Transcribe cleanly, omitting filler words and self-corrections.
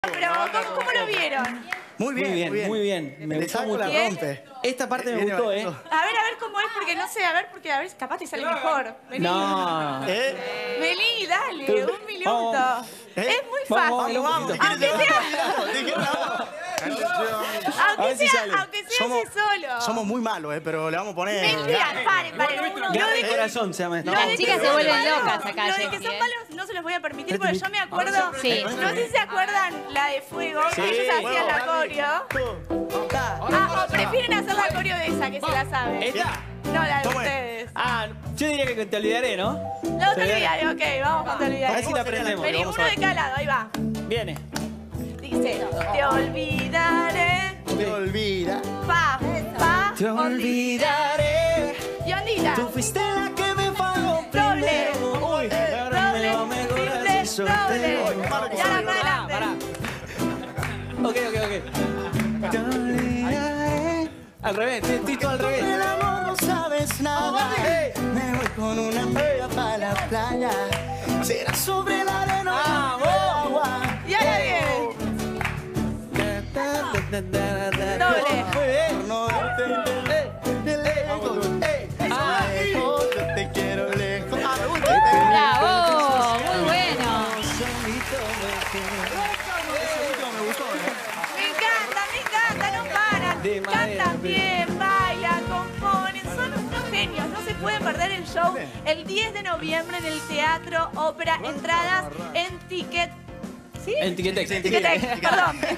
Pero, ¿cómo lo vieron? Muy bien. Me gustó mucho. la rompe. Esta parte me gustó, ¿eh? A ver cómo es, porque no sé, porque a ver, capaz te sale mejor. Vení. No. Vení, dale, un minuto. Es muy fácil. Vamos. Aunque sea así solo. Somos muy malos, pero le vamos a poner... Mentira, paren. Gana de corazón se llama esto. Las chicas se vuelven locas acá, Lo de que Jessy, son malos no se los voy a permitir, porque yo me acuerdo... Sí. No sé si se acuerdan la de Fuego, que ellos hacían la coreo. O prefieren hacer la coreo de esa, que se la sabe. ¿Esta? No, la de ustedes. Yo diría que te olvidaré, ¿no? No te olvidaré, ok, vamos con te olvidaré. A ver si la aprendemos. Vení, uno de cada lado, ahí va. Viene. Dice, te olvidaré. Te olvida. Pa. Te olvidaré. Y ondita. Tú fuiste la que me pagó Doble. primero. Uy, ahora me va mejor así soltero. Doble. Y ahora para adelante. Ok. Te olvidaré. Al revés, Tito al revés. El amor no sabes nada. Me voy con una amiga para la playa. Será sobre la arena o agua. Y ahora viene. Doble. Muy bien. No darte lejos. Yo te quiero lejos. ¡Bravo! Muy bueno. Me encanta, no paran. De madera, Cantan bien, bailan, componen, son unos genios. No se pueden perder el show el 10 de noviembre en el Teatro Ópera. Entradas en Ticket. ¿Sí? En Ticketek. Ticketek, perdón.